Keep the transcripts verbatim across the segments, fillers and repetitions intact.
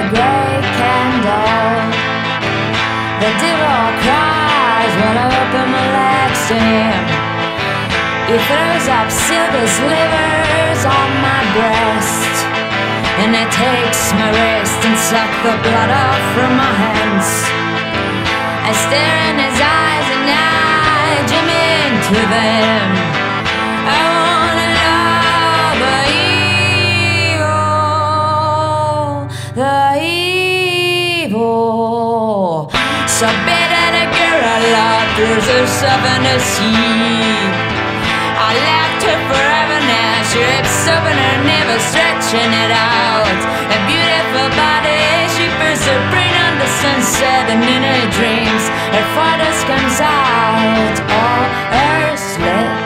grey candle. The devil cries when I open my legs to him. He throws up silver slivers on my breast, and he takes my wrist and sucks the blood off from my hands. I stare in his eyes and I jump into them. I wanna love the evil, the evil. So bitter the girl I love throws herself in the sea. I left her forever now, she rips open her navel, stretching it out. A beautiful body, she bursts her brain on the sunset, and in her dreams, her father's comes out, all her slit.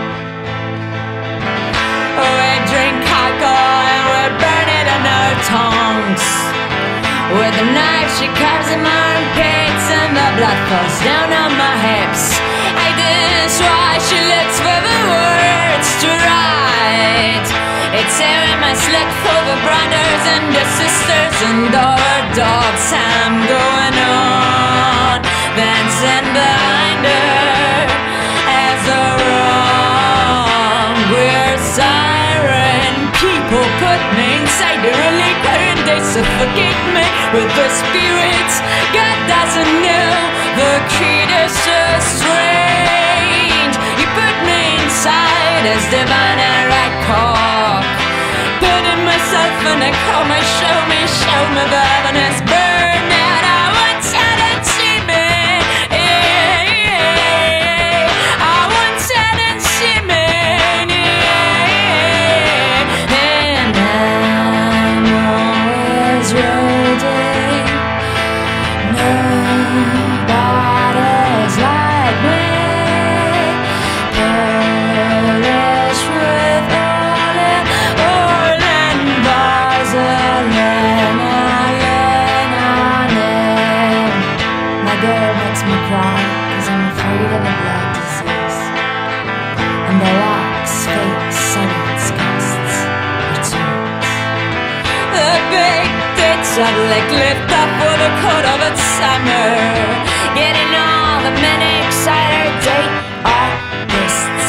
We drink alcohol and we burn it on our tongues. With a knife she carves in my armpits, and the blood falls down on my hips. I guess why she looks for the words to write. It's tearing my slit for the brothers and the sisters and all her dogs. I'm going on, dancing behind her as a wrong. We're siren. People put me inside the liquor and they suffocate me with the spirits. God doesn't know the creed is so strange. You put me inside as divine and right cock, putting myself in a coma. Show me, show me the heaven is burned out. I once had it, see me. I once had it, see me. And I'm always ready. Nobody's like me. Perish with all in oil and vaseline. My girl makes me cry, cause I'm afraid of a blood disease. And the rocks, fake suns, casts her tears. The big tits of lick lift up for the coat of its summer, getting all the men excited, date artists.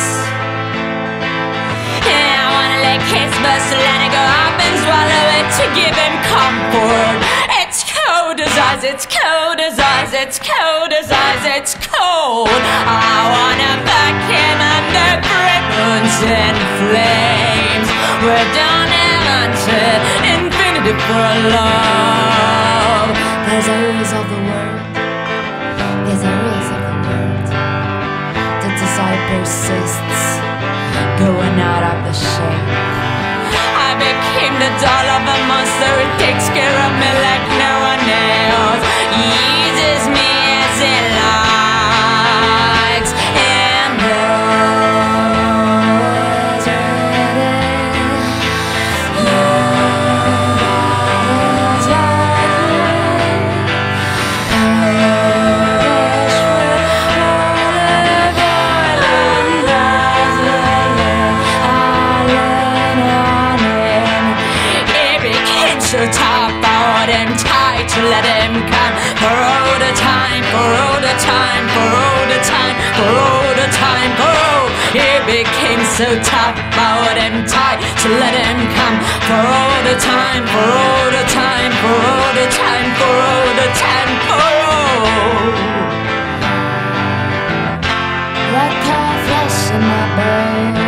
And I wanna lick his bust, let it go up and swallow it to give him comfort. It's cold as ice, it's cold as ice, it's cold as ice, it's cold. I wanna fuck him under ribbons and flames. We're down and until infinity for love. There's a rules of the world, there's a rules of the world. The desire persists, going out of the shape. I became the doll of a monster, it takes care of me like no one else. He uses me as he likes, and always ready. Nobody's like me. Perish with olive oil and vaseline. So tough, I hold him tight to let him come. For all the time, for all the time, for all the time, for all the time, for all. He became so tough, I hold him tight to let him come. For all the time, for all the time, for all the time, for all the time, for all. Like cow flesh in my bones.